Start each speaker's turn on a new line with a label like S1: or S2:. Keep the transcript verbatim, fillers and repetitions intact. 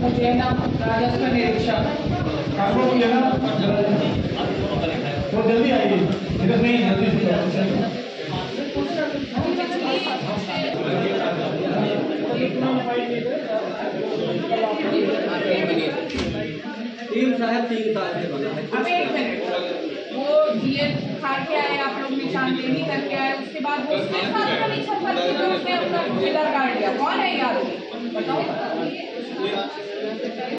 S1: मुझे ना राजस्व निरीक्षक
S2: आपको मुझे ना वो जल्दी आइए इधर नहीं जल्दी
S3: तीन साल तीन साल से बना है।
S1: अब एक मिनट वो डीएल खा के आए, आप लोग निशानदेही करके आए, उसके बाद वो उसके साथ का नहीं छपा तो उसने अपना जिला काट लिया। कौन है ये आदमी बताओ।